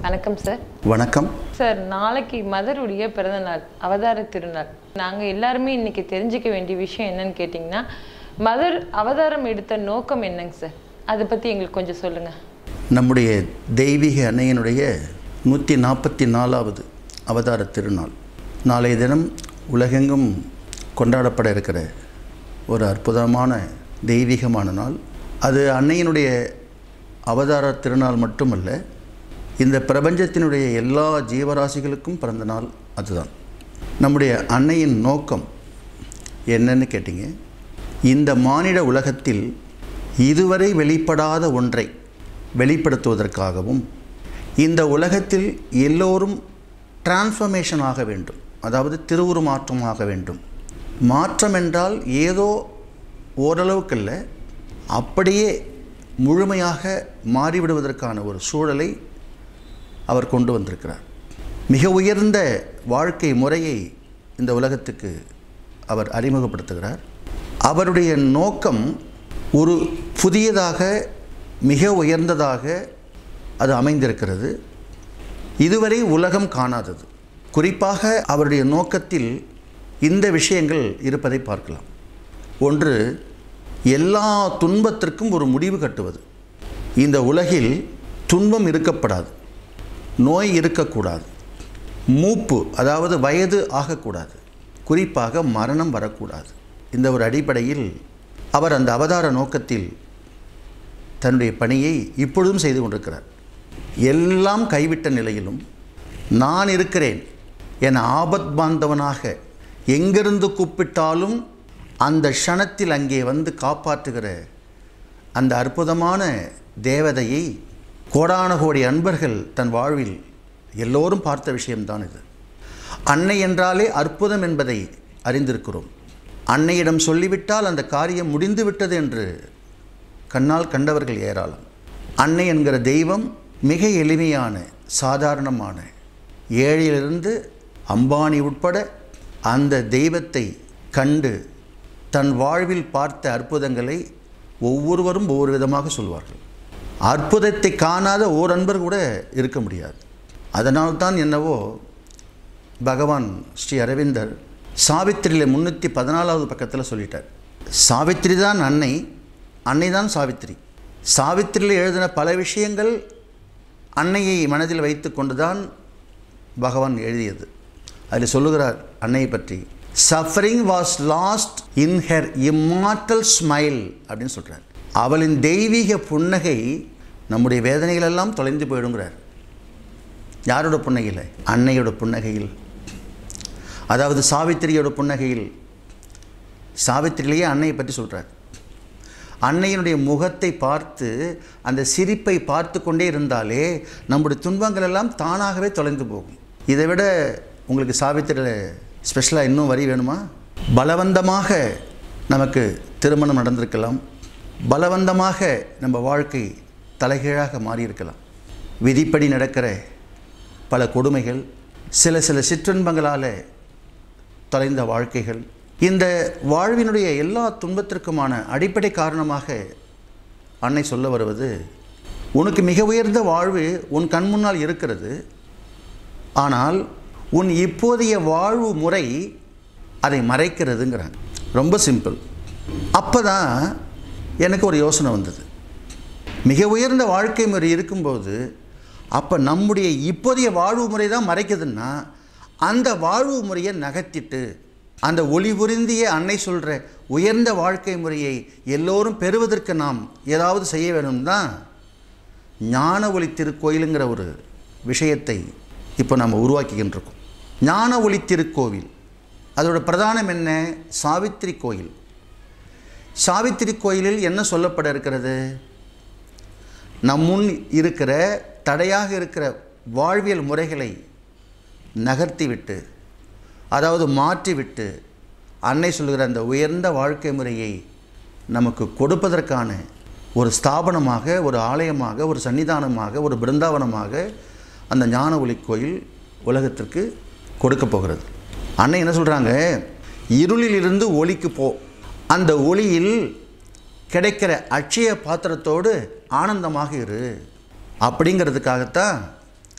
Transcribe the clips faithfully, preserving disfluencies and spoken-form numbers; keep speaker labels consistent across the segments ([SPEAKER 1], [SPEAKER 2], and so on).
[SPEAKER 1] வணக்கம் சார்.
[SPEAKER 2] வணக்கம்
[SPEAKER 1] சார். நாளைக்கு மதருடைய பிறந்த நாள், அவதார திருநாள். நாங்கள் எல்லாருமே இன்னைக்கு தெரிஞ்சுக்க வேண்டிய விஷயம் என்னன்னு கேட்டிங்கன்னா, மதர் அவதாரம் எடுத்த நோக்கம் என்னங்க சார்? அதை பற்றி எங்களுக்கு கொஞ்சம் சொல்லுங்கள்.
[SPEAKER 2] நம்முடைய தெய்வீக அன்னையினுடைய நூற்றி நாற்பத்தி நாலாவது அவதார திருநாள் நாளைய தினம் உலகெங்கும் கொண்டாடப்பட இருக்கிற ஒரு அற்புதமான தெய்வீகமான நாள். அது அன்னையினுடைய அவதார திருநாள் மட்டுமல்ல, இந்த பிரபஞ்சத்தினுடைய எல்லா ஜீவராசிகளுக்கும் பிறந்த நாள் அதுதான். நம்முடைய அன்னையின் நோக்கம் என்னன்னு கேட்டிங்க, இந்த மானிட உலகத்தில் இதுவரை வெளிப்படாத ஒன்றை வெளிப்படுத்துவதற்காகவும், இந்த உலகத்தில் எல்லோரும் டிரான்ஸ்ஃபர்மேஷன் ஆக வேண்டும், அதாவது திருவுருமாற்றம் ஆக வேண்டும். மாற்றம் என்றால் ஏதோ ஓரளவுக்கு இல்லை, அப்படியே முழுமையாக மாறிவிடுவதற்கான ஒரு சூழலை அவர் கொண்டு வந்திருக்கிறார். மிக உயர்ந்த வாழ்க்கை முறையை இந்த உலகத்துக்கு அவர் அறிமுகப்படுத்துகிறார். அவருடைய நோக்கம் ஒரு புதியதாக, மிக உயர்ந்ததாக அது அமைந்திருக்கிறது. இதுவரை உலகம் காணாதது. குறிப்பாக அவருடைய நோக்கத்தில் இந்த விஷயங்கள் இருப்பதை பார்க்கலாம். ஒன்று, எல்லா துன்பத்திற்கும் ஒரு முடிவு கட்டுவது. இந்த உலகில் துன்பம் இருக்கப்படாது, நோய் இருக்கக்கூடாது, மூப்பு அதாவது வயது ஆகக்கூடாது, குறிப்பாக மரணம் வரக்கூடாது. இந்த ஒரு அடிப்படையில் அவர் அந்த அவதார நோக்கத்தில் தன்னுடைய பணியை இப்பொழுதும் செய்து கொண்டிருக்கிறார். எல்லாம் கைவிட்ட நிலையிலும் நான் இருக்கிறேன் என ஆபத் பாந்தவனாக எங்கிருந்து கூப்பிட்டாலும் அந்த க்ஷணத்தில் அங்கே வந்து காப்பாற்றுகிற அந்த அற்புதமான தேவதையை கோடான கோடி அன்பர்கள் தன் வாழ்வில் எல்லோரும் பார்த்த விஷயம்தான் இது. அன்னை என்றாலே அற்புதம் என்பதை அறிந்திருக்கிறோம். அன்னையிடம் சொல்லிவிட்டால் அந்த காரியம் முடிந்து விட்டது என்று கண்ணால் கண்டவர்கள் ஏராளம். அன்னை என்கிற தெய்வம் மிக எளிமையான, சாதாரணமான, ஏழையிலிருந்து அம்பானி உட்பட அந்த தெய்வத்தை கண்டு தன் வாழ்வில் பார்த்த அற்புதங்களை ஒவ்வொருவரும் ஒவ்வொரு விதமாக சொல்வார்கள். அற்புதத்தை காணாத ஓர் அன்பர் கூட இருக்க முடியாது. அதனால்தான் என்னவோ பகவான் ஸ்ரீ அரவிந்தர் சாவித்திரியில் முன்னூற்றி பதினாலாவது பக்கத்தில் சொல்லிட்டார், சாவித்திரி தான் அன்னை, அன்னை தான் சாவித்திரி. சாவித்திரியில் எழுதின பல விஷயங்கள் அன்னையை மனதில் வைத்து கொண்டு தான் பகவான் எழுதியது. அதில் சொல்லுகிறார் அன்னையை பற்றி, suffering was lost in her immortal smile அப்படின்னு சொல்கிறார். அவளின் தெய்வீக புன்னகை நம்முடைய வேதனைகளெல்லாம் தொலைந்து போயிடுங்கிறார். யாரோட புன்னகையில்? அன்னையோட புன்னகையில், அதாவது சாவித்திரியோட புன்னகையில். சாவித்திரியிலேயே அன்னையை பற்றி சொல்கிறார். அன்னையினுடைய முகத்தை பார்த்து, அந்த சிரிப்பை பார்த்து கொண்டே இருந்தாலே நம்முடைய துன்பங்கள் எல்லாம் தானாகவே தொலைந்து போகும். இதை விட உங்களுக்கு சாவித்திரியில் ஸ்பெஷலாக இன்னும் வரி வேணுமா? பலவந்தமாக நமக்கு திருமணம் நடந்திருக்கலாம், பலவந்தமாக நம்ம வாழ்க்கை தலைகீழாக மாறியிருக்கலாம், விதிப்படி நடக்கிற பல கொடுமைகள், சில சில சிற்றின்பங்களால் தொலைந்த வாழ்க்கைகள். இந்த வாழ்வினுடைய எல்லா துன்பத்திற்குமான அடிப்படை காரணமாக அன்னை சொல்ல வருவது, உனக்கு மிக உயர்ந்த வாழ்வு உன் கண் முன்னால் இருக்கிறது, ஆனால் உன் இப்போதைய வாழ்வு முறை அதை மறைக்கிறதுங்கிறாங்க. ரொம்ப சிம்பிள். அப்போ தான் எனக்கு ஒரு யோசனை வந்தது. மிக உயர்ந்த வாழ்க்கை முறை இருக்கும்போது அப்போ நம்முடைய இப்போதைய வாழ்வு முறை தான் மறைக்குதுன்னா, அந்த வாழ்வு முறையை நகர்த்திட்டு அந்த ஒளி புரிந்திய அன்னை சொல்கிற உயர்ந்த வாழ்க்கை முறையை எல்லோரும் பெறுவதற்கு நாம் ஏதாவது செய்ய வேணும்னா, ஞான ஒளி திருக்கோயிலுங்கிற ஒரு விஷயத்தை இப்போ நம்ம உருவாக்கிக்கிட்டு இருக்கோம். ஞான ஒளி திருக்கோவில், அதோட பிரதானம் என்ன? சாவித்திரி கோயில். சாவித்திரி கோயிலில் என்ன சொல்லப்பட இருக்கிறது? நம் முன் இருக்கிற தடையாக இருக்கிற வாழ்வியல் முறைகளை நகர்த்திவிட்டு, அதாவது மாற்றிவிட்டு, அன்னை சொல்கிற அந்த உயர்ந்த வாழ்க்கை முறையை நமக்கு கொடுப்பதற்கான ஒரு ஸ்தாபனமாக, ஒரு ஆலயமாக, ஒரு சன்னிதானமாக, ஒரு பிருந்தாவனமாக அந்த ஞான ஒளி கோயில் உலகத்திற்கு கொடுக்க போகிறது. அன்னை என்ன சொல்கிறாங்க? இருளிலிருந்து ஒளிக்கு போ, அந்த ஒளியில் கிடைக்கிற அட்சய பாத்திரத்தோடு ஆனந்தமாக இரு அப்படிங்கிறதுக்காகத்தான்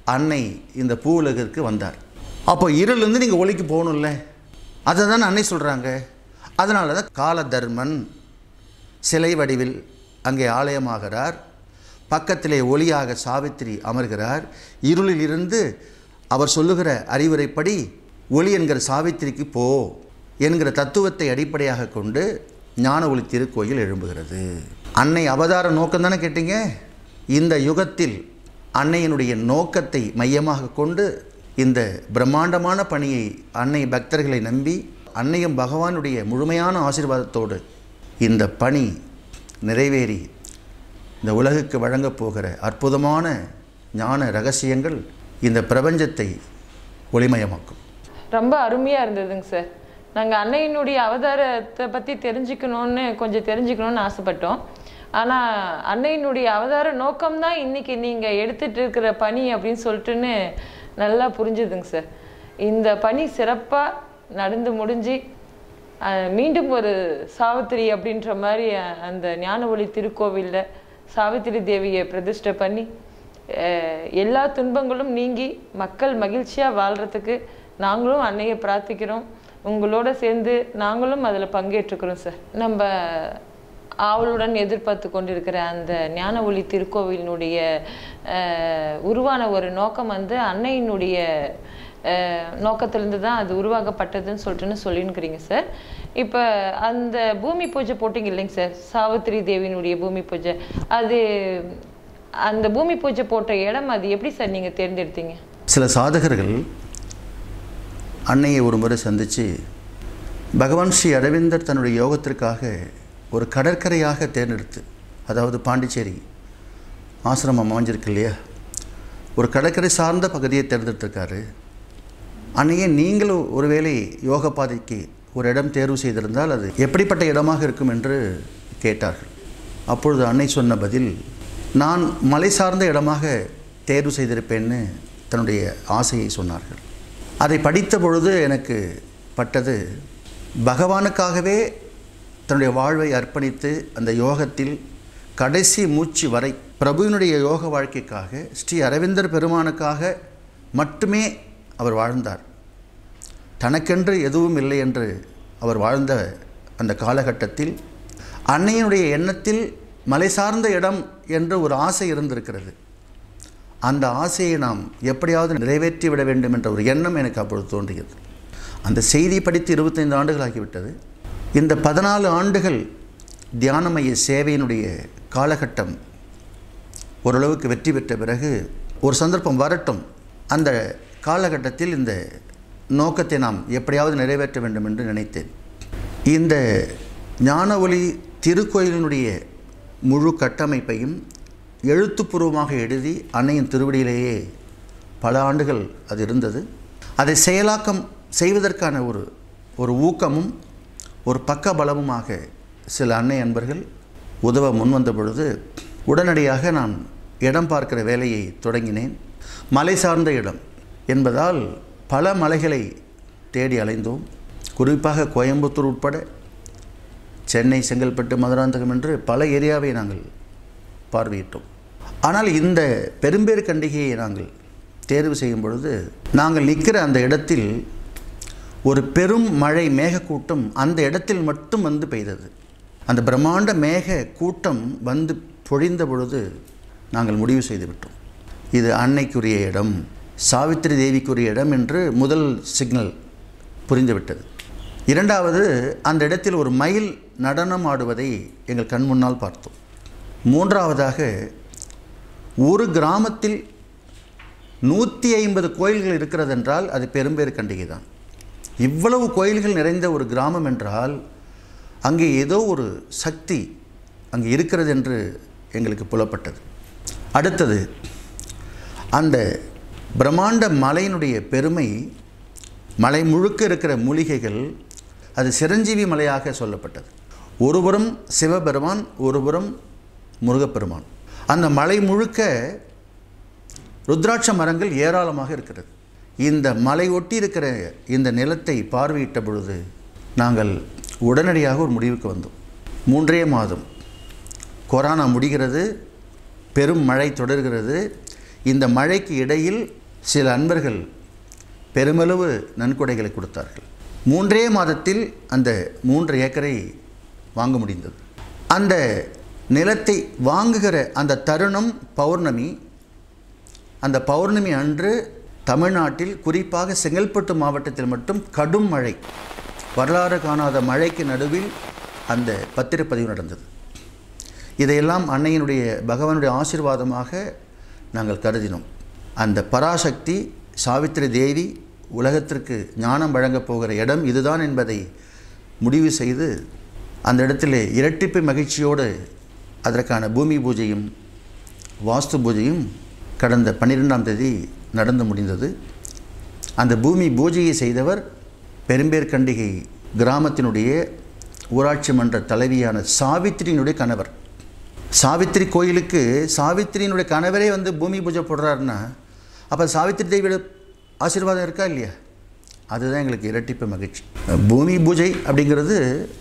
[SPEAKER 2] அன்னை இந்த பூ உலகிற்கு வந்தார். அப்போ இருளிருந்து நீங்கள் ஒளிக்கு போகணும்ல, அதை தான் அன்னை சொல்கிறாங்க. அதனால தான் கால தர்மன் சிலை வடிவில் அங்கே ஆலயமாகிறார். பக்கத்திலே ஒளியாக சாவித்திரி அமர்கிறார். இருளில் இருந்து அவர் சொல்லுகிற அறிவுரைப்படி ஒளி என்கிற சாவித்திரிக்கு போ என்கிற தத்துவத்தை அடிப்படையாக கொண்டு ஞான ஒளி திருக்கோயில் எழும்புகிறது. அன்னை அவதார நோக்கம் தானே கேட்டீங்க. இந்த யுகத்தில் அன்னையினுடைய நோக்கத்தை மையமாக கொண்டு இந்த பிரம்மாண்டமான பணியை அன்னை பக்தர்களை நம்பி அன்னையும் பகவானுடைய முழுமையான ஆசீர்வாதத்தோடு இந்த பணி நிறைவேறி இந்த உலகுக்கு வழங்கப் போகிற அற்புதமான ஞான ரகசியங்கள் இந்த பிரபஞ்சத்தை ஒளிமயமாக்கும்.
[SPEAKER 1] ரொம்ப அருமையாக இருந்ததுங்க சார். நாங்கள் அன்னையினுடைய அவதாரத்தை பற்றி தெரிஞ்சுக்கணுன்னு கொஞ்சம் தெரிஞ்சுக்கணுன்னு ஆசைப்பட்டோம். ஆனால் அன்னையினுடைய அவதார நோக்கம்தான் இன்றைக்கி நீங்கள் எடுத்துகிட்டு இருக்கிற பணி அப்படின்னு சொல்லிட்டுன்னு நல்லா புரிஞ்சுதுங்க சார். இந்த பணி சிறப்பாக நடந்து முடிஞ்சு மீண்டும் ஒரு சாவித்திரி அப்படின்ற மாதிரி அந்த ஞான ஒளி திருக்கோவிலில் சாவித்திரி தேவியை பிரதிஷ்டை பண்ணி எல்லா துன்பங்களும் நீங்கி மக்கள் மகிழ்ச்சியாக வாழ்கிறதுக்கு நாங்களும் அன்னையை பிரார்த்திக்கிறோம். உங்களோட சேர்ந்து நாங்களும் அதில் பங்கேற்றுக்கிறோம் சார். நம்ம ஆவலுடன் எதிர்பார்த்து கொண்டிருக்கிற அந்த ஞான ஒளி திருக்கோவிலினுடைய உருவான ஒரு நோக்கம் வந்து அன்னையினுடைய நோக்கத்திலிருந்து தான் அது உருவாக்கப்பட்டதுன்னு சொல்லிட்டுன்னு சொல்லினுக்கிறீங்க சார். இப்போ அந்த பூமி பூஜை போட்டிங்க இல்லைங்க சார், சாவித்திரி தேவியினுடைய பூமி பூஜை, அது அந்த பூமி பூஜை போட்ட இடம் அது எப்படி சார் நீங்கள் தேர்ந்தெடுத்தீங்க?
[SPEAKER 2] சில சாதகர்கள் அன்னையை ஒரு முறை சந்தித்து பகவான் ஸ்ரீ அரவிந்தர் தன்னுடைய யோகத்திற்காக ஒரு கடற்கரையாக தேர்ந்தெடுத்து, அதாவது பாண்டிச்சேரி ஆசிரமம் அமைஞ்சிருக்கு இல்லையா, ஒரு கடற்கரை சார்ந்த பகுதியை தேர்ந்தெடுத்திருக்காரு. அன்னையே நீங்களும் ஒருவேளை யோக பாதைக்கு ஒரு இடம் தேர்வு செய்திருந்தால் அது எப்படிப்பட்ட இடமாக இருக்கும் என்று கேட்டார்கள். அப்பொழுது அன்னை சொன்ன பதில், நான் மலை சார்ந்த இடமாக தேர்வு செய்திருப்பேன்னு தன்னுடைய ஆசையை சொன்னார்கள். அதை படித்த பொழுது எனக்கு பட்டது, பகவானுக்காகவே தன்னுடைய வாழ்வை அர்ப்பணித்து அந்த யோகத்தில் கடைசி மூச்சு வரை பிரபுவினுடைய யோக வாழ்க்கைக்காக ஸ்ரீ அரவிந்தர் பெருமானுக்காக மட்டுமே அவர் வாழ்ந்தார். தனக்கென்று எதுவும் இல்லை என்று அவர் வாழ்ந்த அந்த காலகட்டத்தில் அன்னையினுடைய எண்ணத்தில் மலை சார்ந்த இடம் என்று ஒரு ஆசை இருந்திருக்கிறது. அந்த ஆசையை நாம் எப்படியாவது நிறைவேற்றி விட வேண்டும் என்ற ஒரு எண்ணம் எனக்கு அப்பொழுது தோன்றியது. அந்த செய்தி படித்து இருபத்தைந்து ஆண்டுகள் ஆகிவிட்டது. இந்த பதினாலு ஆண்டுகள் தியானமய சேவையினுடைய காலகட்டம் ஓரளவுக்கு வெற்றி பெற்ற பிறகு ஒரு சந்தர்ப்பம் வரட்டும், அந்த காலகட்டத்தில் இந்த நோக்கத்தை நாம் எப்படியாவது நிறைவேற்ற வேண்டும் என்று நினைத்தேன். இந்த ஞான ஒளி திருக்கோயிலினுடைய முழு கட்டமைப்பையும் எழுத்துப்பூர்வமாக எழுதி அன்னையின் திருவடியிலேயே பல ஆண்டுகள் அது இருந்தது. அதை செயலாக்கம் செய்வதற்கான ஒரு ஒரு ஊக்கமும் ஒரு பக்க பலமுமாக சில அன்னை அன்பர்கள் உதவ முன்வந்த பொழுது உடனடியாக நான் இடம் பார்க்கிற வேலையை தொடங்கினேன். மலை சார்ந்த இடம் என்பதால் பல மலைகளை தேடி அலைந்தோம். குறிப்பாக கோயம்புத்தூர் உட்பட சென்னை, செங்கல்பட்டு, மதுராந்தகம் என்று பல ஏரியாவை நாங்கள் பார்வையிட்டோம். ஆனால் இந்த பெரும்பேறு கண்டிகையை நாங்கள் தேர்வு செய்யும் பொழுது நாங்கள் நிற்கிற அந்த இடத்தில் ஒரு பெரும் மழை மேகக்கூட்டம் அந்த இடத்தில் மட்டும் வந்து பெய்தது. அந்த பிரம்மாண்ட மேக கூட்டம் வந்து பொழிந்த பொழுது நாங்கள் முடிவு செய்துவிட்டோம், இது அன்னைக்குரிய இடம், சாவித்திரி தேவிக்குரிய இடம் என்று முதல் சிக்னல் புரிந்துவிட்டது. இரண்டாவது, அந்த இடத்தில் ஒரு மயில் நடனம் ஆடுவதை எங்கள் கண் முன்னால் பார்த்தோம். மூன்றாவதாக, ஒரு கிராமத்தில் நூற்றி ஐம்பது கோயில்கள் இருக்கிறது என்றால் அது பெரும்பேறு கண்டிகை தான். இவ்வளவு கோயில்கள் நிறைந்த ஒரு கிராமம் என்றால் அங்கே ஏதோ ஒரு சக்தி அங்கே இருக்கிறது என்று எங்களுக்கு புலப்பட்டது. அடுத்தது, அந்த பிரம்மாண்ட மலையினுடைய பெருமை, மலை முழுக்க இருக்கிற மூலிகைகள், அது சிரஞ்சீவி மலையாக சொல்லப்பட்டது. ஒருபுறம் சிவபெருமான், ஒருபுறம் முருகப்பெருமான். அந்த மலை முழுக்க ருத்ராட்ச மரங்கள் ஏராளமாக இருக்கிறது. இந்த மலை ஒட்டி இருக்கிற இந்த நிலத்தை பார்வையிட்ட பொழுது நாங்கள் உடனடியாக ஒரு முடிவுக்கு வந்தோம். மூன்றே மாதம் கொரோனா முடிகிறது, பெரும் மழை தொடர்கிறது. இந்த மழைக்கு இடையில் சில அன்பர்கள் பெருமளவு நன்கொடைகளை கொடுத்தார்கள். மூன்றே மாதத்தில் அந்த மூன்று ஏக்கரை வாங்க முடிந்தது. அந்த நிலத்தை வாங்குகிற அந்த தருணம் பௌர்ணமி. அந்த பௌர்ணமி அன்று தமிழ்நாட்டில் குறிப்பாக செங்கல்பட்டு மாவட்டத்தில் மட்டும் கடும் மழை, வரலாறு காணாத மழைக்கு நடுவில் அந்த பத்திரப்பதிவு நடந்தது. இதையெல்லாம் அன்னையினுடைய பகவானுடைய ஆசீர்வாதமாக நாங்கள் கருதினோம். அந்த பராசக்தி சாவித்திரி தேவி உலகத்திற்கு ஞானம் வழங்கப் போகிற இடம் இதுதான் என்பதை முடிவு செய்து அந்த இடத்திலே இரட்டிப்பு மகிழ்ச்சியோடு அதற்கான பூமி பூஜையும் வாஸ்து பூஜையும் கடந்த பன்னிரெண்டாம் தேதி நடந்து முடிந்தது. அந்த பூமி பூஜையை செய்தவர் பெரும்பேர்கண்டிகை கிராமத்தினுடைய ஊராட்சி மன்ற தலைவியான சாவித்திரியினுடைய கணவர். சாவித்திரி கோயிலுக்கு சாவித்திரியினுடைய கணவரே வந்து பூமி பூஜை போடுறாருன்னா அப்போ சாவித்திரி தேவியோட ஆசீர்வாதம் இருக்கா இல்லையா? அதுதான் எங்களுக்கு இரட்டிப்பு மகிழ்ச்சி. பூமி பூஜை அப்படிங்கிறது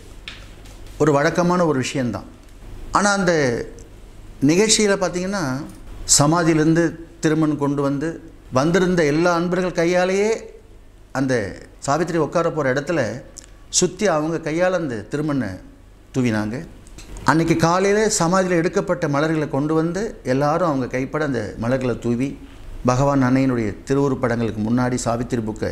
[SPEAKER 2] ஒரு வழக்கமான ஒரு விஷயந்தான். ஆனால் அந்த நிகழ்ச்சியில் பார்த்திங்கன்னா சமாதியிலேருந்து திருமண் கொண்டு வந்து வந்திருந்த எல்லா அன்பர்கள் கையாலேயே அந்த சாவித்திரி உட்கார போகிற இடத்துல சுற்றி அவங்க கையால் அந்த திருமண்ணை தூவினாங்க. அன்றைக்கி காலையில் சமாதியில் எடுக்கப்பட்ட மலர்களை கொண்டு வந்து எல்லாரும் அவங்க கைப்பட அந்த மலர்களை தூவி பகவான் அன்னையினுடைய திருவுருப்படங்களுக்கு முன்னாடி சாவித்திரி புக்கை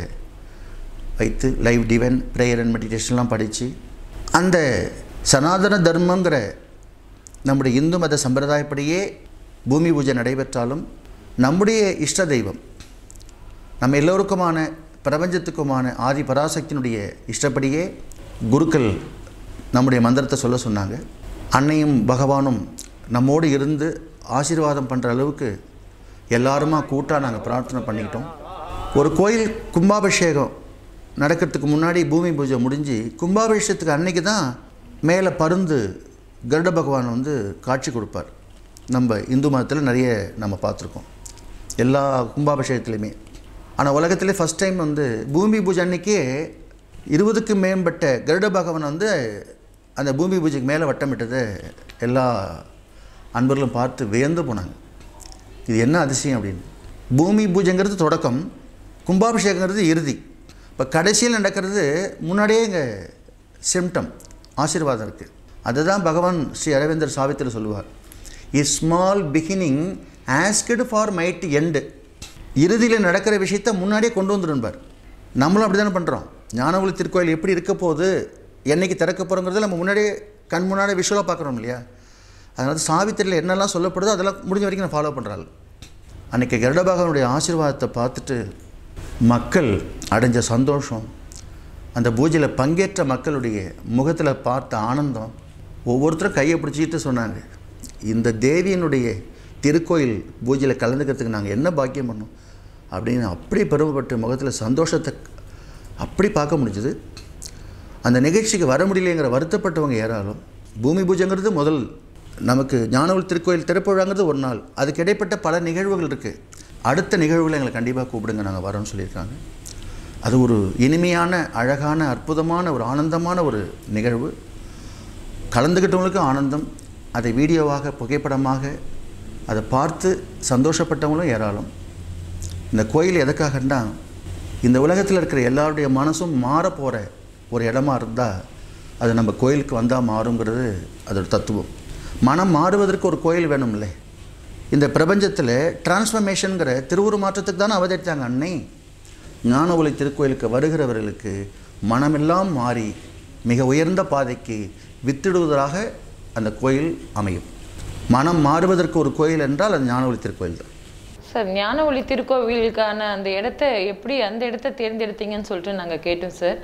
[SPEAKER 2] வைத்து லைவ் டிவைன் ப்ரேயர் அண்ட் மெடிடேஷன்லாம் படித்து அந்த சனாதன தர்மங்கிற நம்முடைய இந்து மத சம்பிரதாயப்படியே பூமி பூஜை நடைபெற்றாலும் நம்முடைய இஷ்ட தெய்வம் நம்ம எல்லோருக்குமான பிரபஞ்சத்துக்குமான ஆதி பராசக்தியினுடைய இஷ்டப்படியே குருக்கள் நம்முடைய மந்திரத்தை சொல்ல சொன்னாங்க. அன்னையும் பகவானும் நம்மோடு இருந்து ஆசீர்வாதம் பண்ணுற அளவுக்கு எல்லாருமா கூட்டாக நாங்கள் பிரார்த்தனை பண்ணிக்கிட்டோம். ஒரு கோயில் கும்பாபிஷேகம் நடக்கிறதுக்கு முன்னாடி பூமி பூஜை முடிஞ்சு கும்பாபிஷேகத்துக்கு அன்னைக்கு தான் மேலே பருந்து கருட பகவான் வந்து காட்சி கொடுப்பார். நம்ம இந்து மதத்தில் நிறைய நம்ம பார்த்துருக்கோம் எல்லா கும்பாபிஷேகத்துலையுமே. ஆனால் உலகத்திலே ஃபஸ்ட் டைம் வந்து பூமி பூஜை அன்றைக்கே இருபதுக்கும் மேம்பட்ட கருட பகவான் வந்து அந்த பூமி பூஜைக்கு மேலே வட்டமிட்டதை எல்லா அன்பர்களும் பார்த்து வியந்து போனாங்க. இது என்ன அதிசயம் அப்படின்னு. பூமி பூஜைங்கிறது தொடக்கம், கும்பாபிஷேகங்கிறது இறுதி. இப்போ கடைசியில் நடக்கிறது முன்னாடியே இங்கே சிம்டம் ஆசீர்வாதம் இருக்குது. அதுதான் பகவான் ஸ்ரீ அரவிந்தர் சாவித்திரி சொல்லுவார், a small beginning asked for might end. இறுதியில் நடக்கிற விஷயத்தை முன்னாடியே கொண்டு வந்துருப்பார். நம்மளும் அப்படி தானே பண்ணுறோம். ஞானவொளி திருக்கோயில் எப்படி இருக்க போகுது, என்றைக்கு திறக்க போகிறோங்கிறத நம்ம முன்னாடியே கண் முன்னாடி விஷுவலாக பார்க்குறோம் இல்லையா? அதனால் சாவித்திரியில் என்னெல்லாம் சொல்லப்படுதோ அதெல்லாம் முடிஞ்ச வரைக்கும் நான் ஃபாலோ பண்ணுறாள். அன்றைக்கி கருட பகவானுடைய ஆசீர்வாதத்தை பார்த்துட்டு மக்கள் அடைஞ்ச சந்தோஷம், அந்த பூஜையில் பங்கேற்ற மக்களுடைய முகத்தில் பார்த்த ஆனந்தம், ஒவ்வொருத்தரும் கையை பிடிச்சிக்கிட்டு சொன்னாங்க, இந்த தேவியினுடைய திருக்கோயில் பூஜையில் கலந்துக்கிறதுக்கு நாங்கள் என்ன பாக்கியம் பண்ணோம் அப்படின்னு அப்படி பெருமைப்பட்ட முகத்தில் சந்தோஷத்தை அப்படி பார்க்க முடிஞ்சுது. அந்த நிகழ்ச்சிக்கு வர முடியலைங்கிற வருத்தப்பட்டவங்க ஏறாலும் பூமி பூஜைங்கிறது முதல், நமக்கு ஞானவொளி திருக்கோயில் திறப்புழாங்கிறது ஒரு நாள், அதுக்கு இடைப்பட்ட பல நிகழ்வுகள் இருக்குது. அடுத்த நிகழ்வுகளை எங்களை கண்டிப்பாக கூப்பிடுங்க, நாங்கள் வரோன்னு சொல்லியிருக்காங்க. அது ஒரு இனிமையான அழகான அற்புதமான ஒரு ஆனந்தமான ஒரு நிகழ்வு. கலந்துக்கிட்டவங்களுக்கும் ஆனந்தம், அதை வீடியோவாக புகைப்படமாக அதை பார்த்து சந்தோஷப்பட்டவங்களும் ஏராளம். இந்த கோயில் எதுக்காகன்னா இந்த உலகத்தில் இருக்கிற எல்லாருடைய மனசும் மாறப்போகிற ஒரு இடமா இருந்தால் அது நம்ம கோயிலுக்கு வந்தால் மாறுங்கிறது அதோட தத்துவம். மனம் மாறுவதற்கு ஒரு கோயில் வேணும்ல. இந்த பிரபஞ்சத்தில் டிரான்ஸ்ஃபர்மேஷனுங்கிற திருவுரு மாற்றத்துக்கு தானே அவதரித்தாங்க அன்னை. ஞானவொளி திருக்கோயிலுக்கு வருகிறவர்களுக்கு மனமெல்லாம் மாறி மிக உயர்ந்த பாதைக்கு வித்திடுவதாக அந்த கோயில் அமையும். மனம் மாறுவதற்கு ஒரு கோயில் என்றால் அது ஞானவொளி திருக்கோயில் தான்.
[SPEAKER 1] சார், ஞானவொளி திருக்கோவிலுக்கான அந்த இடத்த எப்படி அந்த இடத்த தேர்ந்தெடுத்தீங்கன்னு சொல்லிட்டு நாங்கள் கேட்டோம் சார்.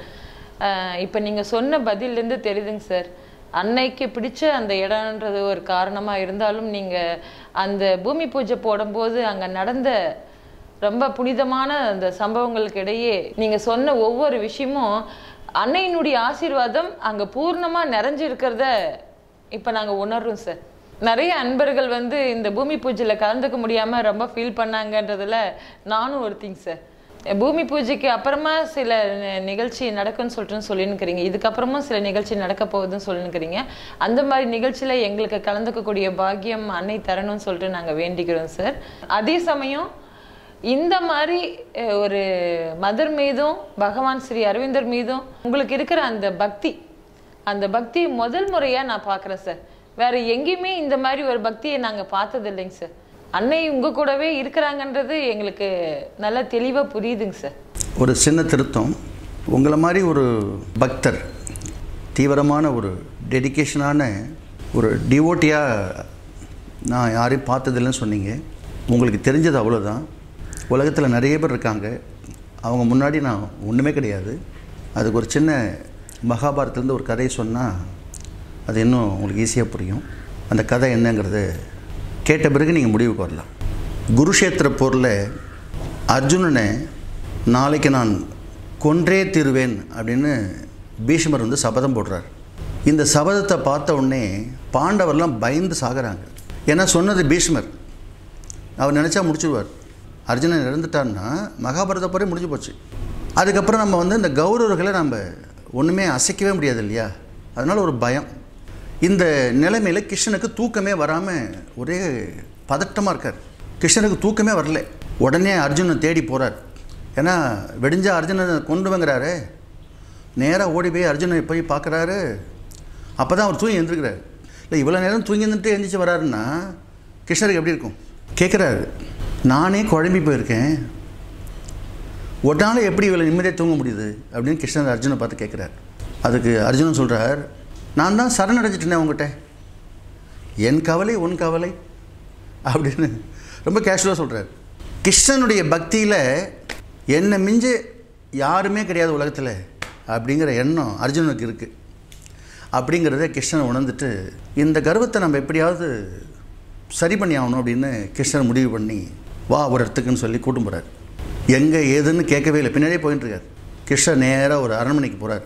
[SPEAKER 1] இப்போ நீங்கள் சொன்ன பதிலேருந்து தெரியுதுங்க சார், அன்னைக்கு பிடிச்ச அந்த இடம்ன்றது ஒரு காரணமாக இருந்தாலும் நீங்கள் அந்த பூமி பூஜை போடும்போது அங்கே நடந்த ரொம்ப புனிதமான அந்த சம்பவங்களுக்கு இடையே நீங்கள் சொன்ன ஒவ்வொரு விஷயமும் அன்னையினுடைய ஆசீர்வாதம் அங்கே பூர்ணமாக நிறைஞ்சிருக்கிறத இப்போ நாங்கள் உணர்றோம் சார். நிறைய அன்பர்கள் வந்து இந்த பூமி பூஜையில் கலந்துக்க முடியாமல் ரொம்ப ஃபீல் பண்ணாங்கன்றதில் நானும் ஒருத்திங்க சார். பூமி பூஜைக்கு அப்புறமா சில நிகழ்ச்சி நடக்கும்னு சொல்லிட்டு சொல்லினுக்கிறீங்க, இதுக்கப்புறமும் சில நிகழ்ச்சி நடக்க போகுதுன்னு சொல்லினுக்கிறீங்க. அந்த மாதிரி நிகழ்ச்சியில் எங்களுக்கு கலந்துக்கக்கூடிய பாக்கியம் அன்னை தரணும்னு சொல்லிட்டு நாங்கள் வேண்டிக்கிறோம் சார். அதே சமயம் இந்த மாதிரி ஒரு மதர் மீதும் பகவான் ஸ்ரீ அரவிந்தர் மீதும் உங்களுக்கு இருக்கிற அந்த பக்தி, அந்த பக்தி முதல் முறையாக நான் பார்க்குறேன் சார். வேறு எங்கேயுமே இந்த மாதிரி ஒரு பக்தியை நாங்கள் பார்த்தது இல்லைங்க சார். அன்னை உங்கள் கூடவே இருக்கிறாங்கன்றது எங்களுக்கு நல்லா தெளிவாக புரியுதுங்க சார். ஒரு
[SPEAKER 2] சின்ன திருத்தம், உங்களை மாதிரி ஒரு பக்தர், தீவிரமான ஒரு டெடிக்கேஷனான ஒரு டிவோட்டியாக நான் யாரையும் பார்த்ததில்லைன்னு சொன்னீங்க. உங்களுக்கு தெரிஞ்சது அவ்வளோதான். உலகத்தில் நிறைய பேர் இருக்காங்க, அவங்க முன்னாடி நான் ஒன்றுமே கிடையாது. அதுக்கு ஒரு சின்ன மகாபாரதத்துலேருந்து ஒரு கதையை சொன்னால் அது இன்னும் உங்களுக்கு ஈஸியாக புரியும். அந்த கதை என்னங்கிறது கேட்ட பிறகு நீங்கள் முடிவுக்கு வரலாம். குருஷேத்திர போரில் அர்ஜுனனை நாளைக்கு நான் கொன்றே தீருவேன் அப்படின்னு பீஷ்மர் வந்து சபதம் போடுறார். இந்த சபதத்தை பார்த்த உடனே பாண்டவர்லாம் பயந்து சாகிறாங்க. ஏன்னா சொன்னது பீஷ்மர், அவர் நினச்சா முடிச்சுடுவார். அர்ஜுனன் இறந்துட்டான்னா மகாபாரத போரே முடிஞ்சு போச்சு. அதுக்கப்புறம் நம்ம வந்து இந்த கௌரவர்களை நம்ம ஒன்றுமே அசைக்கவே முடியாது இல்லையா? அதனால் ஒரு பயம். இந்த நிலைமையில் கிருஷ்ணனுக்கு தூக்கமே வராமல் ஒரே பதட்டமாக இருக்கார். கிருஷ்ணனுக்கு தூக்கமே வரல. உடனே அர்ஜுனன் தேடி போகிறார். ஏன்னா வெடிஞ்சா அர்ஜுனனை கொண்டு வந்துங்கிறாரு. நேராக ஓடி போய் அர்ஜுனனை போய் பார்க்குறாரு. அப்போ தான் அவர் தூங்கி எழுந்திருக்கிறார். இல்லை இவ்வளோ நேரம் தூங்கி இருந்துட்டு எழுந்திரிச்சு வராருன்னா கிருஷ்ணருக்கு எப்படி இருக்கும்? கேட்குறாரு, நானே குழம்பி போயிருக்கேன், உடனால எப்படி இவ்வளோ நிம்மதியாக தூங்க முடியுது அப்படின்னு கிருஷ்ணர் அர்ஜுனை பார்த்து கேட்குறார். அதுக்கு அர்ஜுனன் சொல்கிறார், நான் தான் சரணடைஞ்சிட்டேனே உங்கள்கிட்ட, என் கவலை உன் கவலை அப்படின்னு ரொம்ப கேஷுவலாக சொல்கிறார். கிருஷ்ணனுடைய பக்தியில் என்னை மிஞ்ச யாருமே கிடையாது உலகத்தில் அப்படிங்கிற எண்ணம் அர்ஜுனனுக்கு இருக்குது. அப்படிங்கிறத கிருஷ்ணன் உணர்ந்துட்டு இந்த கர்வத்தை நம்ம எப்படியாவது சரி பண்ணி ஆகணும் அப்படின்னு கிருஷ்ணன் முடிவு பண்ணி வா ஒரு இடத்துக்குன்னு சொல்லி கூட்டும் போகிறார். எங்கே ஏதுன்னு கேட்கவே இல்லை, பின்னாடியே போயிட்டுருக்கார். கிருஷ்ணர் நேராக ஒரு அரண்மனைக்கு போகிறார்.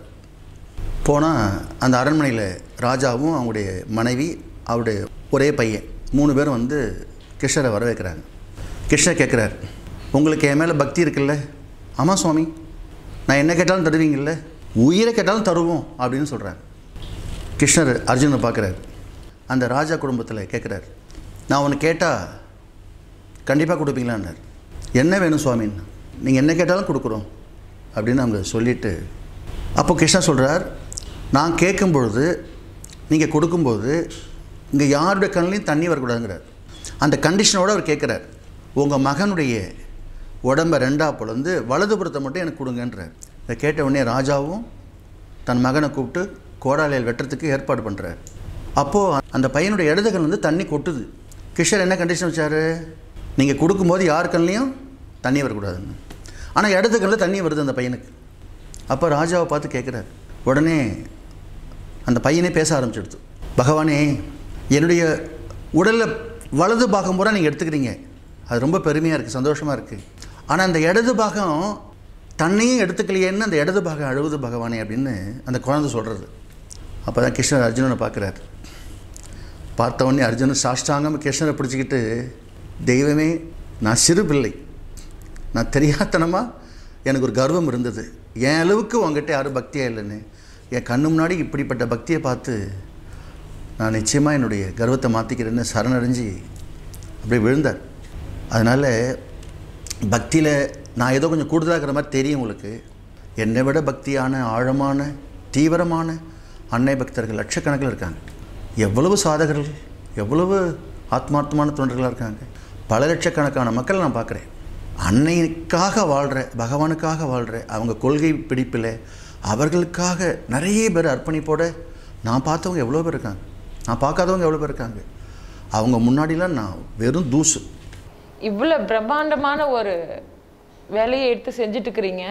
[SPEAKER 2] போனால் அந்த அரண்மனையில் ராஜாவும் அவங்களுடைய மனைவி அவருடைய ஒரே பையன் மூணு பேரும் வந்து கிருஷ்ணரை வர வைக்கிறாங்க. கிருஷ்ணர் கேட்குறார், உங்களுக்கு என் மேலே பக்தி இருக்குல்ல? ஆமாம் சுவாமி, நான் என்ன கேட்டாலும் தருவீங்கல்ல, உயிரை கேட்டாலும் தருவோம் அப்படின்னு சொல்கிறாங்க. கிருஷ்ணர் அர்ஜுனனை பார்க்குறாரு. அந்த ராஜா குடும்பத்தில் கேட்குறாரு, நான் ஒன்று கேட்டால் கண்டிப்பாக கொடுப்பீங்களான்னார். என்ன வேணும் சுவாமின்னு? நீங்கள் என்ன கேட்டாலும் கொடுக்குறோம் அப்படின்னு அவங்க சொல்லிவிட்டு, அப்போ கிருஷ்ணா சொல்கிறார், நான் கேட்கும் பொழுது நீங்கள் கொடுக்கும்போது இங்கே யாருடைய கண்ணிலையும் தண்ணி வரக்கூடாதுங்கிறார். அந்த கண்டிஷனோடு அவர் கேட்குறார், உங்கள் மகனுடைய உடம்பை ரெண்டாக பொழுது வலதுபுறத்தை மட்டும் எனக்கு கொடுங்கன்றார். இதை கேட்ட உடனே ராஜாவும் தன் மகனை கூப்பிட்டு கோடாலையில் வெட்டுறதுக்கு ஏற்பாடு பண்ணுறார். அப்போது அந்த பையனுடைய இடதுகள் வந்து தண்ணி கொட்டுது. கிருஷ்ணர் என்ன கண்டிஷன் வச்சார்? நீங்கள் கொடுக்கும்போது யார் கண்ணிலையும் தண்ணி வரக்கூடாதுன்னு. ஆனால் இடது கண்ணில் தண்ணி வருது அந்த பையனுக்கு. அப்போ ராஜாவை பார்த்து கேட்குறார். உடனே அந்த பையனே பேச ஆரம்பிச்சிடுது. பகவானே, என்னுடைய உடலில் வலது பாகம் பூரா நீங்கள் எடுத்துக்கிறீங்க, அது ரொம்ப பெருமையாக இருக்குது, சந்தோஷமாக இருக்குது. ஆனால் அந்த இடது பாகம் தண்ணியும் எடுத்துக்கலையேன்னு அந்த இடது பாகம் அழுவுது பகவானே அப்படின்னு அந்த குழந்தை சொல்கிறது. அப்போ தான் கிருஷ்ணர் அர்ஜுனனை பார்க்குறார். பார்த்த உடனே அர்ஜுனன் சாஷ்டாங்கம் கிருஷ்ணரை பிடிச்சிக்கிட்டு, தெய்வமே, நான் சிறு பிள்ளை, நான் தெரியாதனமாக எனக்கு ஒரு கர்வம் இருந்தது, என் அளவுக்கு உங்ககிட்ட யாரும் பக்தியாக இல்லைன்னு, என் கண்ணு முன்னாடி இப்படிப்பட்ட பக்தியை பார்த்து நான் நிச்சயமாக என்னுடைய கர்வத்தை மாற்றிக்கிறேன்னு சரணடைஞ்சு அப்படியே விழுந்தார். அதனால் பக்தியில் நான் ஏதோ கொஞ்சம் கூடுதலாக இருக்கிற மாதிரி தெரியும் உங்களுக்கு. என்னை விட பக்தியான ஆழமான தீவிரமான அன்னை பக்தர்கள் லட்சக்கணக்கில் இருக்காங்க. எவ்வளவு சாதகர்கள், எவ்வளவு ஆத்மார்த்தமான தொண்டர்களாக இருக்காங்க. பல லட்சக்கணக்கான மக்கள் நான் பார்க்குறேன். அன்னைக்காக வாழ்கிற, பகவானுக்காக வாழ்கிற, அவங்க கொள்கை பிடிப்பில் அவர்களுக்காக நிறைய பேர் அர்ப்பணிப்போட நான் பார்த்தவங்க எவ்வளோ பேர் இருக்காங்க, நான் பார்க்காதவங்க எவ்வளோ பேர் இருக்காங்க. அவங்க முன்னாடிலாம் நான் வெறும் தூசு.
[SPEAKER 1] இவ்வளோ பிரம்மாண்டமான ஒரு வேலையை எடுத்து செஞ்சுட்டுருக்கிறீங்க.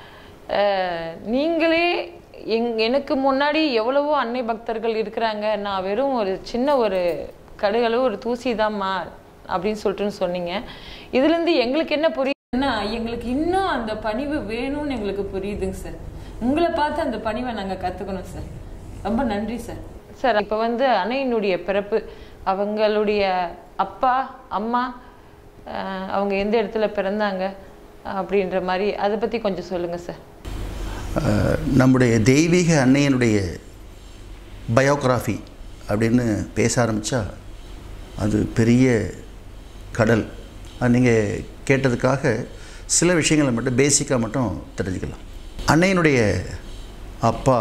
[SPEAKER 1] நீங்களே எங் எனக்கு முன்னாடி எவ்வளவோ அன்னை பக்தர்கள் இருக்கிறாங்க, நான் வெறும் ஒரு சின்ன ஒரு கடுகளவு ஒரு தூசி தான்மா அப்படின்னு சொல்லிட்டுன்னு சொன்னீங்க. இதுலேருந்து எங்களுக்கு என்ன புரியுதுன்னா, எங்களுக்கு இன்னும் அந்த பணிவு வேணும்னு எங்களுக்கு புரியுதுங்க சார். உங்களை பார்த்து அந்த பணிவை நாங்கள் கற்றுக்கணும் சார். ரொம்ப நன்றி சார். சார், இப்போ வந்து அன்னையினுடைய பிறப்பு, அவங்களுடைய அப்பா அம்மா அவங்க எந்த இடத்துல பிறந்தாங்க, அப்படின்ற மாதிரி அதை பற்றி கொஞ்சம் சொல்லுங்கள் சார்.
[SPEAKER 2] நம்முடைய தெய்வீக அன்னையனுடைய பயோகிராஃபி அப்படின்னு பேச ஆரம்பித்தா அது பெரிய கடல். அது நீங்கள் கேட்டதுக்காக சில விஷயங்களை மட்டும் பேசிக்காக மட்டும் தெரிஞ்சுக்கலாம். அன்னையினுடைய அப்பா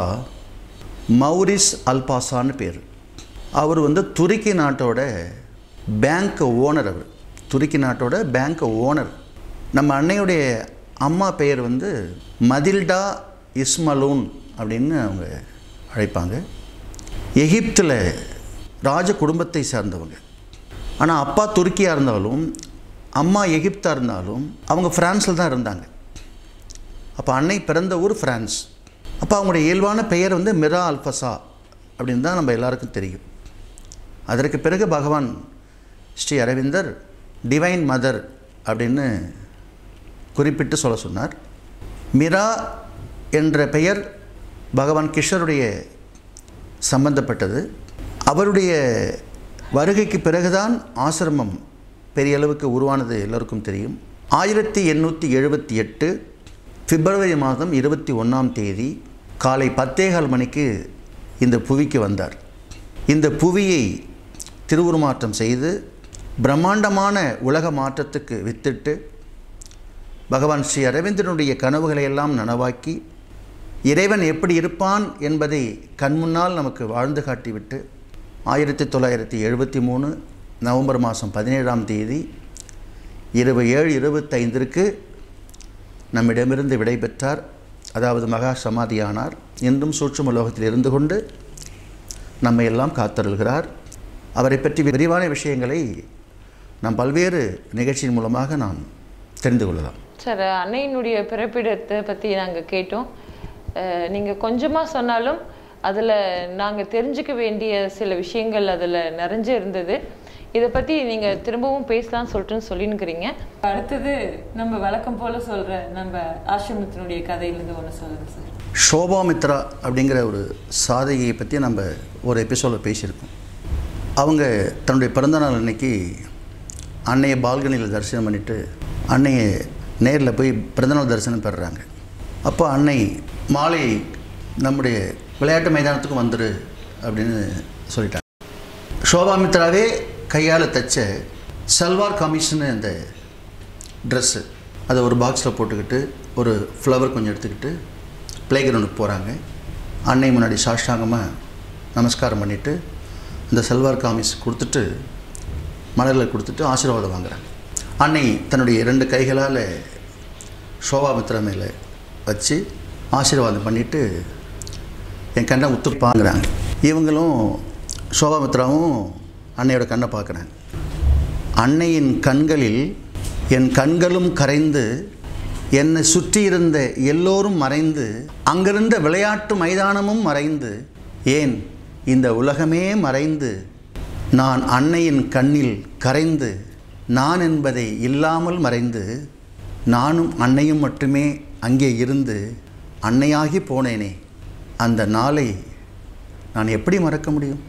[SPEAKER 2] மௌரிஸ் அல்பாசான்னு பேர். அவர் வந்து துருக்கி நாட்டோட பேங்க் ஓனர். அவர் துருக்கி நாட்டோட பேங்க் ஓனர். நம்ம அன்னையுடைய அம்மா பெயர் வந்து மதில்டா இஸ்மலூன் அப்படின்னு அவங்க அழைப்பாங்க. எகிப்தில் ராஜ குடும்பத்தை சார்ந்தவங்க. ஆனால் அப்பா துருக்கியாக இருந்தாலும் அம்மா எகிப்தாக இருந்தாலும் அவங்க ஃப்ரான்ஸில் தான் இருந்தாங்க. அப்போ அன்னை பிறந்த ஊர் ஃப்ரான்ஸ். அப்போ அவங்களுடைய இயல்பான பெயர் வந்து மிரா அல்ஃபசா அப்படின்னு தான் நம்ம எல்லாருக்கும் தெரியும். அதற்கு பிறகு பகவான் ஸ்ரீ அரவிந்தர் டிவைன் மதர் அப்படின்னு குறிப்பிட்டு சொல்ல சொன்னார். மிரா என்ற பெயர் பகவான் கிருஷ்ணருடைய சம்பந்தப்பட்டது. அவருடைய வருகைக்கு பிறகுதான் ஆசிரமம் பெரிய அளவுக்கு உருவானது எல்லோருக்கும் தெரியும். ஆயிரத்தி எண்ணூற்றி எழுபத்தி எட்டு பிப்ரவரி மாதம் இருபத்தி ஒன்றாம் தேதி காலை பத்தேகால் மணிக்கு இந்த புவிக்கு வந்தார். இந்த புவியை திருவுருமாற்றம் செய்து பிரம்மாண்டமான உலக மாற்றத்துக்கு வித்திட்டு பகவான் ஸ்ரீ அரவிந்தனுடைய கனவுகளை எல்லாம் நனவாக்கி இறைவன் எப்படி இருப்பான் என்பதை கண்முன்னால் நமக்கு வாழ்ந்து காட்டிவிட்டு ஆயிரத்தி தொள்ளாயிரத்தி எழுபத்தி மூணு நவம்பர் மாதம் பதினேழாம் தேதி இரவு ஏழு இருபத்தைந்திற்கு நம்மிடமிருந்து விடை பெற்றார். அதாவது மகா சமாதியானார். இன்றும் சூட்சும உலோகத்தில் இருந்து கொண்டு நம்மை எல்லாம் காத்தருள்கிறார். அவரை பற்றி விரிவான விஷயங்களை நாம் பல்வேறு நிகழ்ச்சியின் மூலமாக நாம் தெரிந்து கொள்ளலாம்.
[SPEAKER 1] சார், அன்னையினுடைய பிறப்பிடத்தை பற்றி நாங்கள் கேட்டோம். நீங்கள் கொஞ்சமாக சொன்னாலும் அதில் நாங்கள் தெரிஞ்சுக்க வேண்டிய சில விஷயங்கள் அதில் நிறைஞ்சு இருந்தது. இதை பற்றி நீங்கள் திரும்பவும் பேசலாம்னு சொல்லிட்டுன்னு சொல்லினுக்கிறீங்க. அடுத்தது நம்ம வழக்கம் போல் சொல்கிற நம்ம ஆசிரமத்தினுடைய கதையிலேருந்து ஒன்று சொல்லுங்கள் சார்.
[SPEAKER 2] ஷோபாமித்ரா அப்படிங்கிற ஒரு சாதகியை பற்றி நம்ம ஒரு எபிசோடில் பேசியிருக்கோம். அவங்க தன்னுடைய பிறந்தநாள் அன்னைக்கு அன்னையை பால்கனியில் தரிசனம் பண்ணிவிட்டு அன்னையை நேரில் போய் பிறந்தநாள் தரிசனம் பெறுறாங்க. அப்போ அன்னை மாலை நம்முடைய விளையாட்டு மைதானத்துக்கு வந்துரு அப்படின்னு சொல்லிட்டாங்க. ஷோபாமித்ராவே கையால் தைச்ச சல்வார் கமிஷன்னு அந்த ட்ரெஸ்ஸு அதை ஒரு பாக்ஸில் போட்டுக்கிட்டு ஒரு ஃப்ளவர் கொஞ்சம் எடுத்துக்கிட்டு ப்ளே கிரவுண்டுக்கு போகிறாங்க. அன்னை முன்னாடி சாஷ்டாங்கமாக நமஸ்காரம் பண்ணிவிட்டு இந்த சல்வார் காமிஸ் கொடுத்துட்டு மலரில் கொடுத்துட்டு ஆசீர்வாதம் வாங்குகிறாங்க. அன்னை தன்னுடைய இரண்டு கைகளால் ஷோபாமித்ரா மேலே வச்சு ஆசீர்வாதம் பண்ணிவிட்டு என் கண்ணை உத்து பார்க்குறாங்க. இவங்களும் ஷோபாமித்ராவும் அன்னையோட கண்ணை பார்க்குறாங்க. அன்னையின் கண்களில் என் கண்களும் கரைந்து என்னை சுற்றி இருந்த எல்லோரும் மறைந்து அங்கிருந்த விளையாட்டு மைதானமும் மறைந்து ஏன் இந்த உலகமே மறைந்து நான் அன்னையின் கண்ணில் கரைந்து நான் என்பதை இல்லாமல் மறைந்து நானும் அன்னையும் மட்டுமே அங்கே இருந்து அன்னையாகி போனேனே, அந்த நாளை நான் எப்படி மறக்க முடியும்?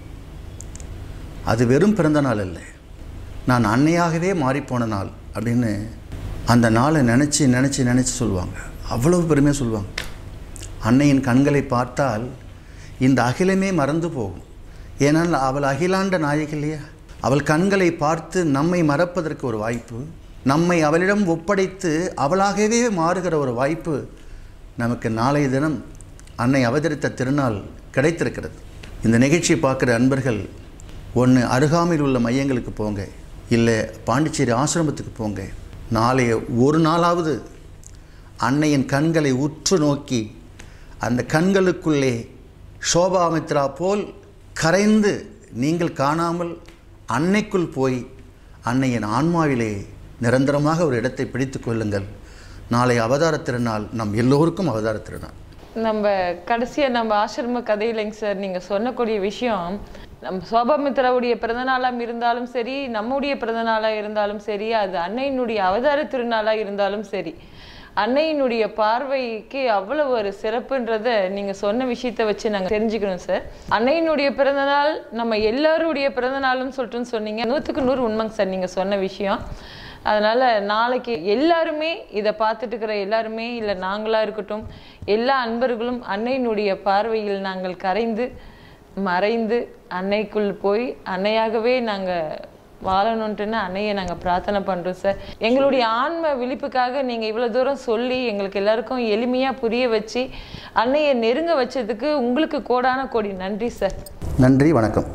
[SPEAKER 2] அது வெறும் பிறந்த நாள் இல்லை, நான் அன்னையாகவே மாறிப்போன நாள் அப்படின்னு அந்த நாளை நினச்சி நினச்சி நினச்சி சொல்லுவாங்க. அவ்வளவு பெருமையாக சொல்லுவாங்க. அன்னையின் கண்களை பார்த்தால் இந்த அகிலமே மறந்து போகும். ஏனால் அவள் அகிலாண்ட நாயகி இல்லையா? அவள் கண்களை பார்த்து நம்மை மறப்பதற்கு ஒரு வாய்ப்பு, நம்மை அவளிடம் ஒப்படைத்து அவளாகவே மாறுகிற ஒரு வாய்ப்பு நமக்கு நாளைய தினம் அன்னை அவதரித்த திருநாள் கிடைத்திருக்கிறது. இந்த நிகழ்ச்சியை பார்க்குற அன்பர்கள் ஒன்று அருகாமையில் உள்ள மையங்களுக்கு போங்க, இல்லை பாண்டிச்சேரி ஆசிரமத்துக்கு போங்க. நாளைய ஒரு நாளாவது அன்னையின் கண்களை உற்று நோக்கி அந்த கண்களுக்குள்ளே ஷோபாமித்ரா போல் கரைந்து நீங்கள் காணாமல் அன்னைக்குள் போய் அன்னையின் ஆன்மாவிலே நிரந்தரமாக ஒரு இடத்தை பிடித்து கொள்ளுங்கள். நாளை அவதார திருநாள் நம் எல்லோருக்கும் அவதார திருநாள்.
[SPEAKER 1] நம்ம கடைசியாக நம்ம ஆசிரம கதையிலைங்க சார் நீங்கள் சொன்னக்கூடிய விஷயம், நம்ம ஷோபாமித்ராவுடைய பிறந்தநாளாக இருந்தாலும் சரி, நம்முடைய பிறந்தநாளாக இருந்தாலும் சரி, அது அன்னையினுடைய அவதார திருநாளாக இருந்தாலும் சரி, அன்னையினுடைய பார்வைக்கு அவ்வளவு ஒரு சிறப்புன்றதை நீங்கள் சொன்ன விஷயத்தை வச்சு நாங்கள் தெரிஞ்சுக்கணும் சார். அன்னையினுடைய பிறந்தநாள் நம்ம எல்லாருடைய பிறந்தநாள்னு சொல்லிட்டுன்னு சொன்னீங்க. நூற்றுக்கு நூறு உண்மைங்க சார் நீங்கள் சொன்ன விஷயம். அதனால் நாளைக்கு எல்லாருமே இதை பார்த்துட்டு இருக்கிற எல்லாருமே, இல்லை நாங்களாக இருக்கட்டும், எல்லா அன்பர்களும் அன்னையினுடைய பார்வையில் நாங்கள் கரைந்து மறைந்து அன்னைக்குள் போய் அன்னையாகவே நாங்கள் வாழணுன்ட்டுன்னு அன்னையை நாங்கள் பிரார்த்தனை பண்ணுறோம் சார். எங்களுடைய ஆன்ம விழிப்புக்காக நீங்கள் இவ்வளோ தூரம் சொல்லி எங்களுக்கு எல்லாருக்கும் எளிமையாக புரிய வச்சு அன்னையை நெருங்க வச்சதுக்கு உங்களுக்கு கோடான கோடி நன்றி சார்.
[SPEAKER 2] நன்றி, வணக்கம்.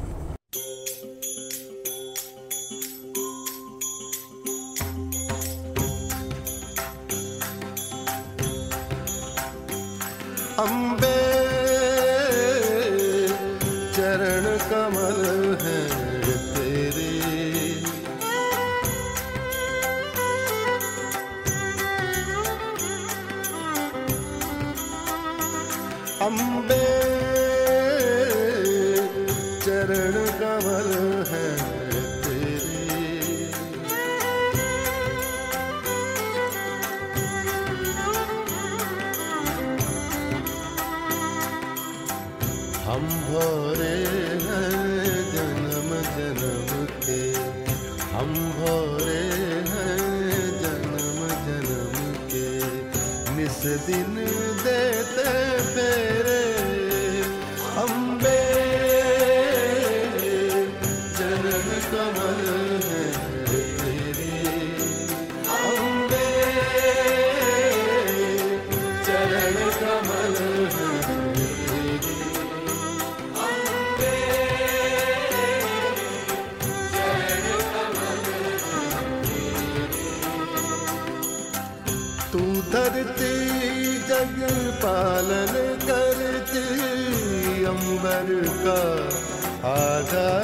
[SPEAKER 3] अम्बे चरण कमल है तेरे, अम्बे चरण कमल है तेरे, हम भोरे हैं जन्म जन्म के, हम भोरे हैं जन्म जन्म के, निस दिन देते फेरे, अम्बे चरण कमल है तेरे, अम्बे चरण कमल है तेरे, तू धरती जग पालन करती, अंबर का आधार